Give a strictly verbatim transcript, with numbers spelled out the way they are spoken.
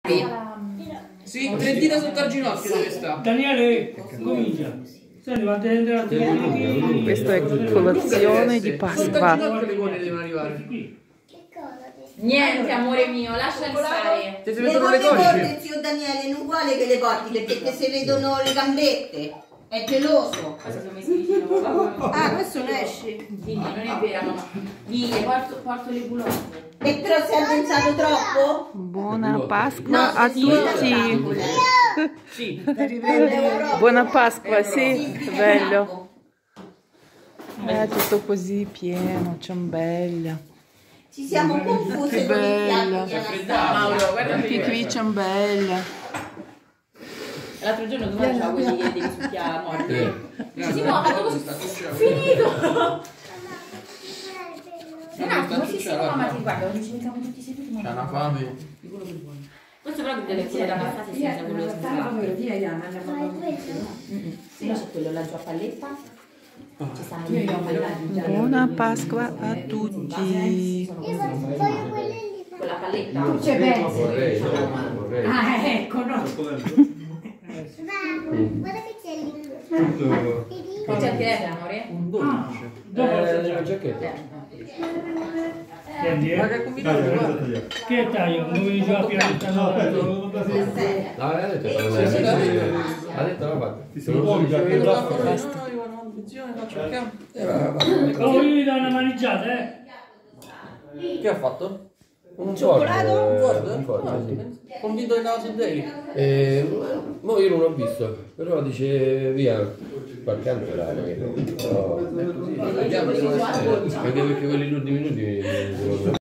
Sì, tre dita sotto al ginocchio dove sta. Daniele, comincia. Questa è colazione di Pasqua. Sotto al ginocchio le cone devono arrivare. Niente, amore mio, lascia stare. Ti si Le vedono le cone corte, cosce? zio Daniele, non vuole che le porti perché si vedono le gambette. È geloso. Cosa sono messi vicino, papà? Ah, questo non esce. Dimmi, non è vera, mamma. Dille, porto, porto le culotte. E però si è pensato troppo? Buona Pasqua No, a sì, tutti. Sì. Buona Pasqua, sì, Sì, bello. È tutto così pieno, ciambella. Ci siamo confuse Che con i bella. piatti. Mauro, guarda Anche qui ciambella. L'altro giorno tu faceva quelli che devi succhiare a morte. Grazie. Si muove, così. Finito! Un attimo, sì, sì, no, mamma, ti guarda, quando ci mettiamo tutti seduti, mamma. C'ha una fame. Di quello che vuoi. Questo però deve essere da passare senza quello che si fa. C'è quello là giù a palletta. Ci stanno io io Buona Pasqua a tutti. con la palletta. Tu c'è Benzi. Vorrei, no, vorrei. Ah, ecco, no. Guarda che c'è lì. Che c'è anche lei, amore? Un dolce. Eh, nella giacchetta. Ma che combinato? che taglio? Non mi già più No, ha detto ha detto la fatta. Ti sei un Oh, io gli do una mangiata, eh. Che ha fatto? Un Cioccolato? Un Ford, Ford? un Ford, Ah, sì. Convinto che andava su Daily. Eh, mo io non l'ho visto, però dice via qualche anno era però Vediamo, devo essere. anche perché quelli ultimi minuti